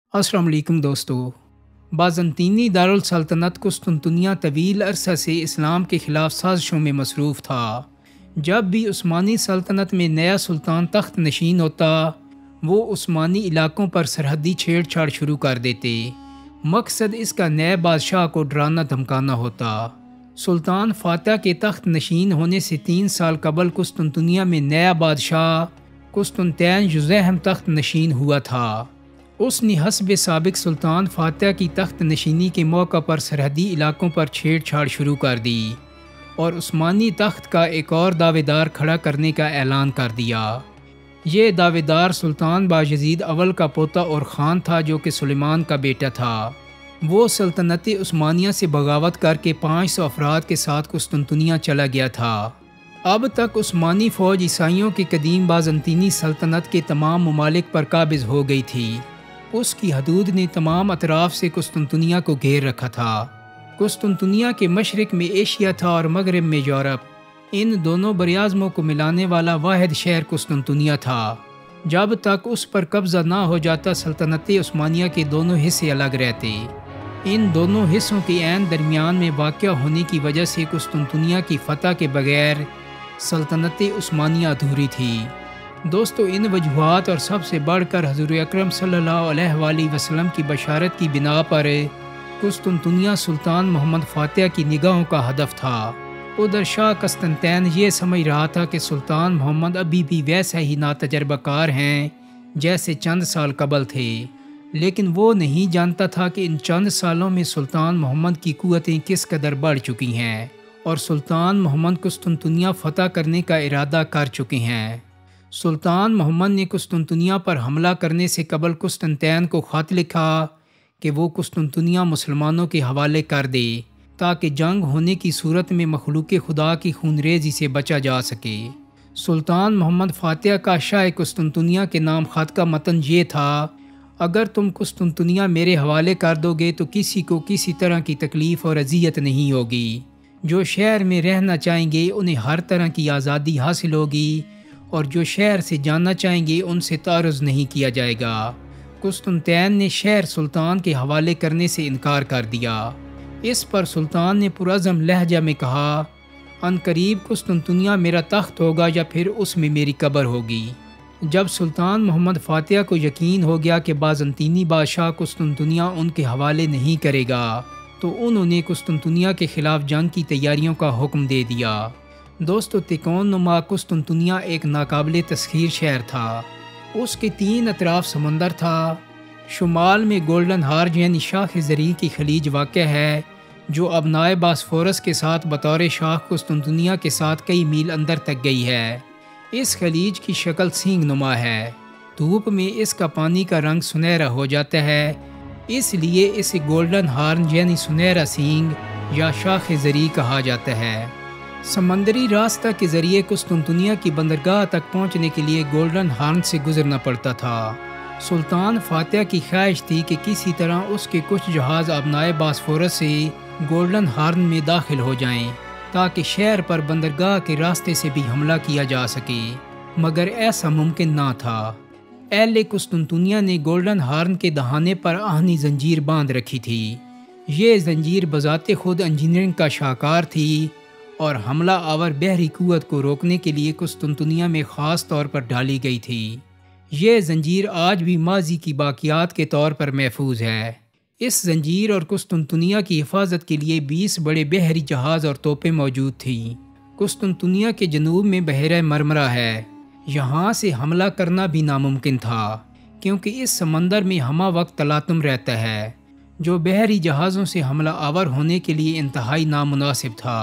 السلام علیکم دوستو۔ بازنطینی دارالسلطنت قسطنطنیہ طویل عرصہ سے اسلام کے خلاف سازشوں میں مصروف تھا۔ جب بھی عثمانی سلطنت میں نیا سلطان تخت نشین ہوتا، وہ عثمانی علاقوں پر سرحدی چھیڑ چھاڑ شروع کر دیتے۔ مقصد اس کا نئے بادشاہ کو ڈرانا دھمکانا ہوتا۔ سلطان فاتح کے تخت نشین ہونے سے 3 سال قبل قسطنطنیہ میں نیا بادشاہ قسطنطین یزدہم تخت نشین ہوا تھا۔ اس نے حسب سابق سلطان فاتح کی تخت نشینی کے موقع پر سرحدی علاقوں پر چھیڑ چھاڑ شروع کر دی اور عثمانی تخت کا ایک اور دعوے دار کھڑا کرنے کا اعلان کر دیا۔ یہ دعوے دار سلطان بایزید اول کا پوتا اور خان تھا، جو کہ سلیمان کا بیٹا تھا۔ وہ سلطنت عثمانیہ سے بغاوت کر کے 500 افراد کے ساتھ قسطنطنیہ چلا گیا تھا۔ اب تک عثمانی فوج عیسائیوں کی قدیم بازنطینی سلطنت کے تمام ممالک پر قابض ہو گئی تھی۔ اس کی حدود نے تمام اطراف سے قسطنطنیہ کو گھیر رکھا تھا۔ قسطنطنیہ کے مشرق میں ایشیا تھا اور مغرب میں یورپ۔ ان دونوں براعظموں کو ملانے والا واحد شہر قسطنطنیہ تھا۔ جب تک اس پر قبضہ نہ ہو جاتا، سلطنت عثمانیہ کے دونوں حصے الگ رہتے۔ ان دونوں حصوں کے عین درمیان میں واقع ہونے کی وجہ سے قسطنطنیہ کی فتح کے بغیر سلطنت عثمانیہ ادھوری تھی۔ دوستو، ان وجوہات اور سب سے بڑھ کر حضور اکرم صلی اللہ علیہ وآلہ وسلم کی بشارت کی بنا پر قسطنطنیہ سلطان محمد فاتح کی نگاہوں کا ہدف تھا۔ ادھر شاہ قسطنطین یہ سمجھ رہا تھا کہ سلطان محمد ابھی بھی ویسا ہی ناتجربہ کار ہیں جیسے چند سال قبل تھے، لیکن وہ نہیں جانتا تھا کہ ان چند سالوں میں سلطان محمد کی قوتیں کس قدر بڑھ چکی ہیں اور سلطان محمد قسطنطنیہ فتح کرنے کا ارادہ کر چکے ہیں۔ سلطان محمد نے قسطنطنیہ پر حملہ کرنے سے قبل قسطنطین کو خط لکھا کہ وہ قسطنطنیہ مسلمانوں کے حوالے کر دے تاکہ جنگ ہونے کی صورت میں مخلوق خدا کی خونریزی سے بچا جا سکے۔ سلطان محمد فاتح کا شاہ قسطنطنیہ کے نام خط کا متن یہ تھا: اگر تم قسطنطنیہ میرے حوالے کر دو گے تو کسی کو کسی طرح کی تکلیف اور اذیت نہیں ہوگی۔ جو شہر میں رہنا چاہیں گے انہیں ہر طرح کی آزادی حاصل ہوگی اور جو شہر سے جانا چاہیں گے ان سے تعرض نہیں کیا جائے گا۔ قسطنطین نے شہر سلطان کے حوالے کرنے سے انکار کر دیا۔ اس پر سلطان نے پرعزم لہجہ میں کہا: ان قریب قسطنطنیہ میرا تخت ہوگا یا پھر اس میں میری قبر ہوگی۔ جب سلطان محمد فاتح کو یقین ہو گیا کہ بازنطینی بادشاہ قسطنطنیہ ان کے حوالے نہیں کرے گا، تو انہوں نے قسطنطنیہ کے خلاف جنگ کی تیاریوں کا حکم دے دیا۔ دوستو، تکون نما قسطنطنیہ ایک ناقابل تسخیر شہر تھا۔ اس کے 3 اطراف سمندر تھا۔ شمال میں گولڈن ہارج یعنی شاخ زرعی کی خلیج واقع ہے، جو اب نائے باسفورس کے ساتھ بطور شاخ قسطنطنیہ کے ساتھ کئی میل اندر تک گئی ہے۔ اس خلیج کی شکل سینگ نما ہے۔ دھوپ میں اس کا پانی کا رنگ سنہرا ہو جاتا ہے، اس لیے اسے گولڈن ہارن یعنی سنہرا سینگ یا شاخ زرعی کہا جاتا ہے۔ سمندری راستہ کے ذریعے قسطنطنیہ کی بندرگاہ تک پہنچنے کے لیے گولڈن ہارن سے گزرنا پڑتا تھا۔ سلطان فاتح کی خواہش تھی کہ کسی طرح اس کے کچھ جہاز آبنائے باسفورس سے گولڈن ہارن میں داخل ہو جائیں تاکہ شہر پر بندرگاہ کے راستے سے بھی حملہ کیا جا سکے، مگر ایسا ممکن نہ تھا۔ اہل قسطنطنیہ نے گولڈن ہارن کے دہانے پر آہنی زنجیر باندھ رکھی تھی۔ یہ زنجیر بذات خود انجینئرنگ کا شاہکار تھی اور حملہ آور بحری قوت کو روکنے کے لیے قسطنطنیہ میں خاص طور پر ڈالی گئی تھی۔ یہ زنجیر آج بھی ماضی کی باقیات کے طور پر محفوظ ہے۔ اس زنجیر اور قسطنطنیہ کی حفاظت کے لیے 20 بڑے بحری جہاز اور توپیں موجود تھیں۔ قسطنطنیہ کے جنوب میں بحیرہ مرمرہ ہے۔ یہاں سے حملہ کرنا بھی ناممکن تھا کیونکہ اس سمندر میں ہمہ وقت تلاطم رہتا ہے، جو بحری جہازوں سے حملہ آور ہونے کے لیے انتہائی نامناسب تھا۔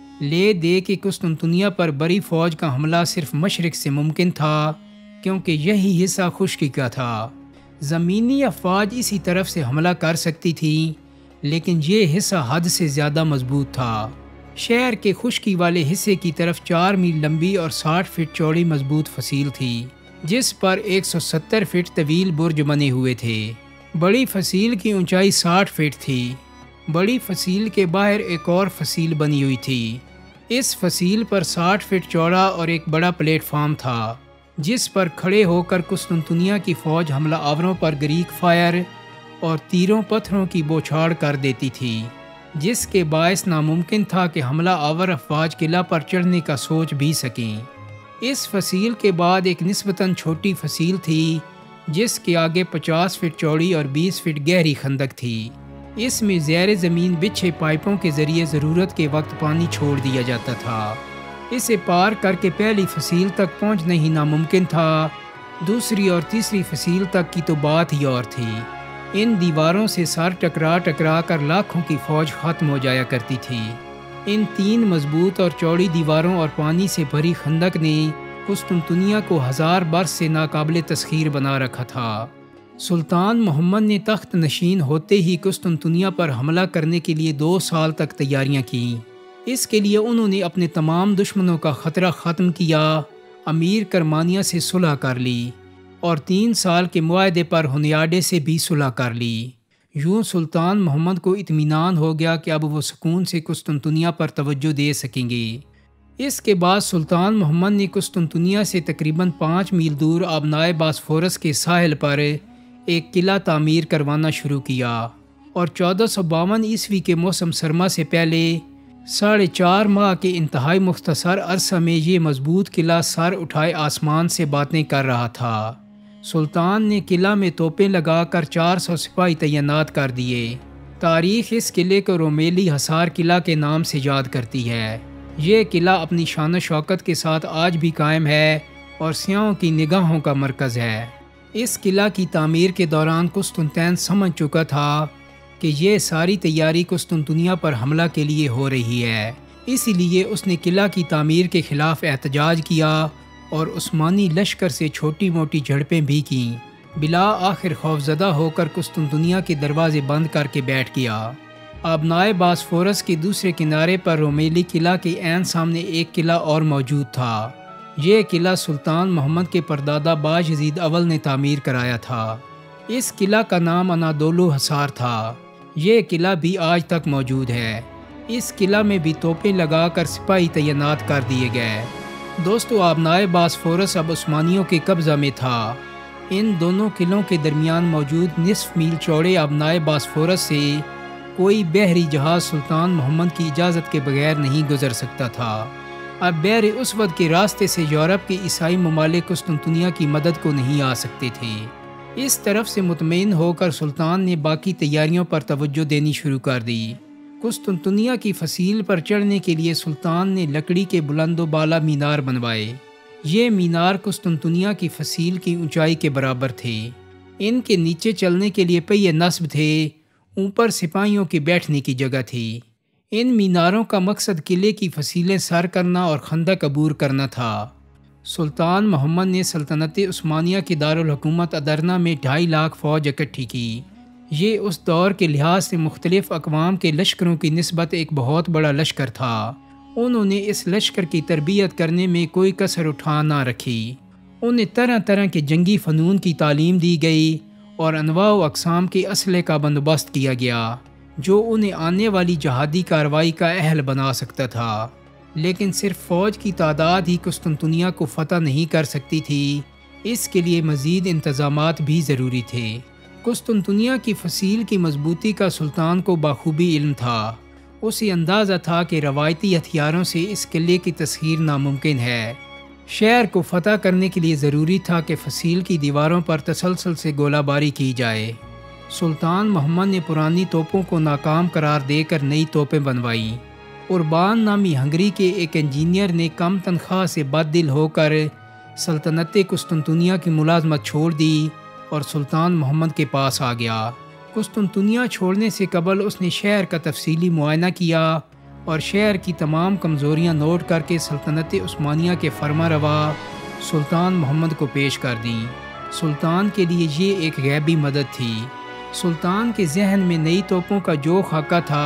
لے دے کہ قسطنطنیہ پر بڑی فوج کا حملہ صرف مشرق سے ممکن تھا کیونکہ یہی حصہ خشکی کا تھا۔ زمینی افواج اسی طرف سے حملہ کر سکتی تھی، لیکن یہ حصہ حد سے زیادہ مضبوط تھا۔ شہر کے خشکی والے حصے کی طرف 4 میل لمبی اور 60 فٹ چوڑی مضبوط فصیل تھی، جس پر 170 فٹ طویل برج بنے ہوئے تھے۔ بڑی فصیل کی اونچائی 60 فٹ تھی۔ بڑی فصیل کے باہر ایک اور فصیل بنی ہوئی تھی۔ اس فصیل پر 60 فٹ چوڑا اور ایک بڑا پلیٹ فارم تھا، جس پر کھڑے ہو کر قسطنطنیہ کی فوج حملہ آوروں پر گریک فائر اور تیروں پتھروں کی بوچھاڑ کر دیتی تھی، جس کے باعث ناممکن تھا کہ حملہ آور افواج قلعہ پر چڑھنے کا سوچ بھی سکیں۔ اس فصیل کے بعد ایک نسبتاً چھوٹی فصیل تھی جس کے آگے 50 فٹ چوڑی اور 20 فٹ گہری خندق تھی۔ اس میں زیر زمین بچھے پائپوں کے ذریعے ضرورت کے وقت پانی چھوڑ دیا جاتا تھا۔ اسے پار کر کے پہلی فصیل تک پہنچنا ہی ناممکن تھا، دوسری اور تیسری فصیل تک کی تو بات ہی اور تھی۔ ان دیواروں سے سر ٹکرا کر لاکھوں کی فوج ختم ہو جایا کرتی تھی۔ ان 3 مضبوط اور چوڑی دیواروں اور پانی سے بھری خندق نے قسطنطنیہ کو 1000 برس سے ناقابل تسخیر بنا رکھا تھا۔ سلطان محمد نے تخت نشین ہوتے ہی قسطنطنیہ پر حملہ کرنے کے لیے 2 سال تک تیاریاں کیں۔ اس کے لیے انہوں نے اپنے تمام دشمنوں کا خطرہ ختم کیا، امیر کرمانیہ سے صلح کر لی اور 3 سال کے معاہدے پر ہنیاڈے سے بھی صلح کر لی۔ یوں سلطان محمد کو اطمینان ہو گیا کہ اب وہ سکون سے قسطنطنیہ پر توجہ دے سکیں گے۔ اس کے بعد سلطان محمد نے قسطنطنیہ سے تقریباً 5 میل دور آبنائے باسفورس کے ساحل پر ایک قلعہ تعمیر کروانا شروع کیا اور 1452 عیسوی کے موسم سرما سے پہلے 4.5 ماہ کے انتہائی مختصر عرصہ میں یہ مضبوط قلعہ سر اٹھائے آسمان سے باتیں کر رہا تھا۔ سلطان نے قلعہ میں توپیں لگا کر 400 سپاہی تعینات کر دیے۔ تاریخ اس قلعے کو رومیلی حصار قلعہ کے نام سے یاد کرتی ہے۔ یہ قلعہ اپنی شان و شوکت کے ساتھ آج بھی قائم ہے اور سیاحوں کی نگاہوں کا مرکز ہے۔ اس قلعہ کی تعمیر کے دوران قسطنطین سمجھ چکا تھا کہ یہ ساری تیاری قسطنطنیہ پر حملہ کے لیے ہو رہی ہے، اسی لیے اس نے قلعہ کی تعمیر کے خلاف احتجاج کیا اور عثمانی لشکر سے چھوٹی موٹی جھڑپیں بھی کیں۔ بالآخر خوفزدہ ہو کر قسطنطنیہ کے دروازے بند کر کے بیٹھ گیا۔ آبنائے باسفورس کے دوسرے کنارے پر رومیلی قلعہ کے عین سامنے ایک قلعہ اور موجود تھا۔ یہ قلعہ سلطان محمد کے پردادا باجزید اول نے تعمیر کرایا تھا۔ اس قلعہ کا نام انادولو حصار تھا۔ یہ قلعہ بھی آج تک موجود ہے۔ اس قلعہ میں بھی توپیں لگا کر سپاہی تعینات کر دیے گئے۔ دوستو، آبنائے باسفورس اب عثمانیوں کے قبضہ میں تھا۔ ان دونوں قلعوں کے درمیان موجود نصف میل چوڑے آبنائے باسفورس سے کوئی بحری جہاز سلطان محمد کی اجازت کے بغیر نہیں گزر سکتا تھا۔ اب بحر اسود کے راستے سے یورپ کے عیسائی ممالک قسطنطنیہ کی مدد کو نہیں آ سکتے تھے۔ اس طرف سے مطمئن ہو کر سلطان نے باقی تیاریوں پر توجہ دینی شروع کر دی۔ قسطنطنیہ کی فصیل پر چڑھنے کے لیے سلطان نے لکڑی کے بلند و بالا مینار بنوائے۔ یہ مینار قسطنطنیہ کی فصیل کی اونچائی کے برابر تھے۔ ان کے نیچے چلنے کے لیے پہیے نصب تھے، اوپر سپاہیوں کے بیٹھنے کی جگہ تھی۔ ان میناروں کا مقصد قلعے کی فصیلیں سر کرنا اور خندق عبور کرنا تھا۔ سلطان محمد نے سلطنت عثمانیہ کی دارالحکومت ادرنہ میں 2.5 لاکھ فوج اکٹھی کی۔ یہ اس دور کے لحاظ سے مختلف اقوام کے لشکروں کی نسبت ایک بہت بڑا لشکر تھا۔ انہوں نے اس لشکر کی تربیت کرنے میں کوئی کسر اٹھا نہ رکھی۔ انہیں طرح طرح کے جنگی فنون کی تعلیم دی گئی اور انواع و اقسام کے اسلحے کا بندوبست کیا گیا جو انہیں آنے والی جہادی کارروائی کا اہل بنا سکتا تھا۔ لیکن صرف فوج کی تعداد ہی قسطنطنیہ کو فتح نہیں کر سکتی تھی، اس کے لیے مزید انتظامات بھی ضروری تھے۔ قسطنطنیہ کی فصیل کی مضبوطی کا سلطان کو بخوبی علم تھا۔ اسے اندازہ تھا کہ روایتی ہتھیاروں سے اس قلعے کی تسخیر ناممکن ہے۔ شہر کو فتح کرنے کے لیے ضروری تھا کہ فصیل کی دیواروں پر تسلسل سے گولہ باری کی جائے۔ سلطان محمد نے پرانی توپوں کو ناکام قرار دے کر نئی توپیں بنوائیں۔ قربان نامی ہنگری کے ایک انجینئر نے کم تنخواہ سے بد دل ہو کر سلطنت قسطنطنیہ کی ملازمت چھوڑ دی اور سلطان محمد کے پاس آ گیا۔ قسطنطنیہ چھوڑنے سے قبل اس نے شہر کا تفصیلی معائنہ کیا اور شہر کی تمام کمزوریاں نوٹ کر کے سلطنت عثمانیہ کے فرما روا سلطان محمد کو پیش کر دیں۔ سلطان کے لیے یہ ایک غیبی مدد تھی۔ سلطان کے ذہن میں نئی توپوں کا جو خاکہ تھا،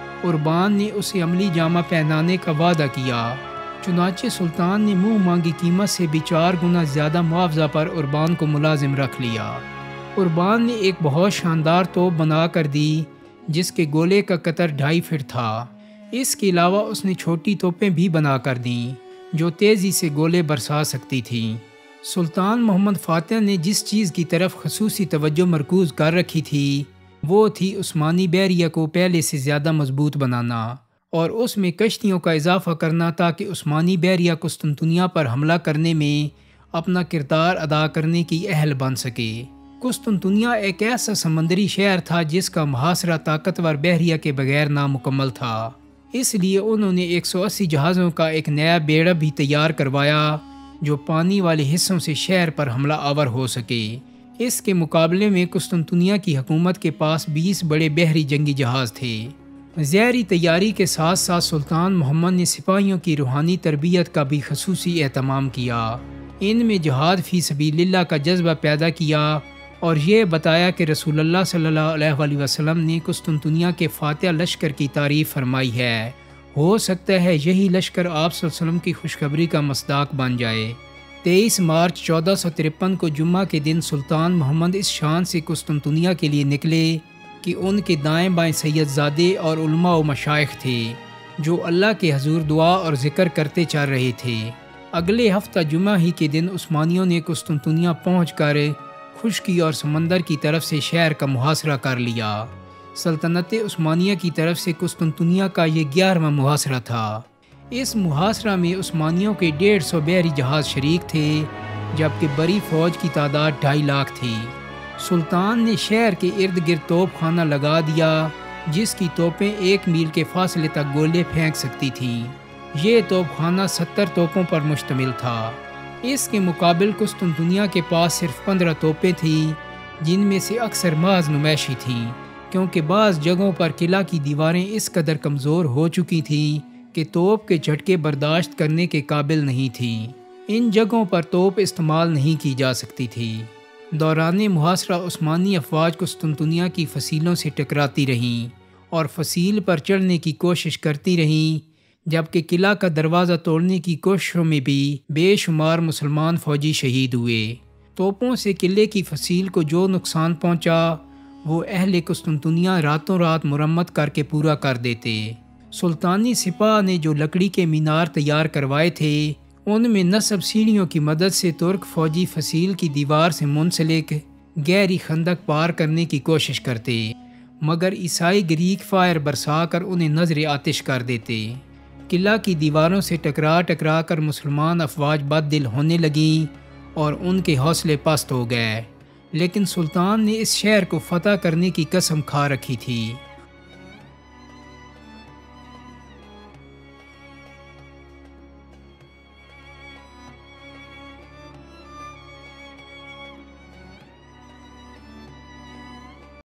قربان نے اسے عملی جامہ پہنانے کا وعدہ کیا۔ چنانچہ سلطان نے منہ مانگی قیمت سے بھی 4 گنا زیادہ معاوضہ پر قربان کو ملازم رکھ لیا۔ قربان نے ایک بہت شاندار توپ بنا کر دی جس کے گولے کا قطر 2.5 فٹ تھا۔ اس کے علاوہ اس نے چھوٹی توپیں بھی بنا کر دیں جو تیزی سے گولے برسا سکتی تھیں۔ سلطان محمد فاتح نے جس چیز کی طرف خصوصی توجہ مرکوز کر رکھی تھی وہ تھی عثمانی بحریہ کو پہلے سے زیادہ مضبوط بنانا اور اس میں کشتیوں کا اضافہ کرنا تاکہ عثمانی بحریہ قسطنطنیہ پر حملہ کرنے میں اپنا کردار ادا کرنے کی اہل بن سکے۔ قسطنطنیہ ایک ایسا سمندری شہر تھا جس کا محاصرہ طاقتور بحریہ کے بغیر نامکمل تھا، اس لیے انہوں نے 180 جہازوں کا ایک نیا بیڑا بھی تیار کروایا جو پانی والے حصوں سے شہر پر حملہ آور ہو سکے۔ اس کے مقابلے میں قسطنطنیہ کی حکومت کے پاس 20 بڑے بحری جنگی جہاز تھے۔ زہری تیاری کے ساتھ ساتھ سلطان محمد نے سپاہیوں کی روحانی تربیت کا بھی خصوصی اہتمام کیا۔ ان میں جہاد فی سبیل اللہ کا جذبہ پیدا کیا اور یہ بتایا کہ رسول اللہ صلی اللہ علیہ وآلہ وسلم نے قسطنطنیہ کے فاتح لشکر کی تعریف فرمائی ہے۔ ہو سکتا ہے یہی لشکر آپ صلی اللہ علیہ وسلم کی خوشخبری کا مصداق بن جائے۔ 23 مارچ 1453 کو جمعہ کے دن سلطان محمد اس شان سے قسطنطنیہ کے لیے نکلے کہ ان کے دائیں بائیں سید زادے اور علماء و مشائخ تھے جو اللہ کے حضور دعا اور ذکر کرتے چل رہے تھے۔ اگلے ہفتہ جمعہ ہی کے دن عثمانیوں نے قسطنطنیہ پہنچ کر خشکی اور سمندر کی طرف سے شہر کا محاصرہ کر لیا۔ سلطنت عثمانیہ کی طرف سے قسطنطنیہ کا یہ 11واں محاصرہ تھا۔ اس محاصرہ میں عثمانیوں کے 150 بحری جہاز شریک تھے جبکہ بری فوج کی تعداد 2.5 لاکھ تھی۔ سلطان نے شہر کے ارد گرد توپ خانہ لگا دیا جس کی توپیں 1 میل کے فاصلے تک گولے پھینک سکتی تھیں۔ یہ توپ خانہ 70 توپوں پر مشتمل تھا۔ اس کے مقابل قسطنطنیہ کے پاس صرف 15 توپیں تھیں جن میں سے اکثر محض نمائشی تھیں کیونکہ بعض جگہوں پر قلعہ کی دیواریں اس قدر کمزور ہو چکی تھیں کہ توپ کے جھٹکے برداشت کرنے کے قابل نہیں تھیں۔ ان جگہوں پر توپ استعمال نہیں کی جا سکتی تھی۔ دوران محاصرہ عثمانی افواج قسطنطنیہ کی فصیلوں سے ٹکراتی رہیں اور فصیل پر چڑھنے کی کوشش کرتی رہیں، جبکہ قلعہ کا دروازہ توڑنے کی کوششوں میں بھی بے شمار مسلمان فوجی شہید ہوئے۔ توپوں سے قلعے کی فصیل کو جو نقصان پہنچا وہ اہل قسطنطنیہ راتوں رات مرمت کر کے پورا کر دیتے۔ سلطانی سپاہ نے جو لکڑی کے مینار تیار کروائے تھے ان میں نصب سیڑھیوں کی مدد سے ترک فوجی فصیل کی دیوار سے منسلک گہری خندق پار کرنے کی کوشش کرتے، مگر عیسائی گریک فائر برسا کر انہیں نظر آتش کر دیتے۔ قلعہ کی دیواروں سے ٹکرا کر مسلمان افواج بد دل ہونے لگیں اور ان کے حوصلے پست ہو گئے، لیکن سلطان نے اس شہر کو فتح کرنے کی قسم کھا رکھی تھی۔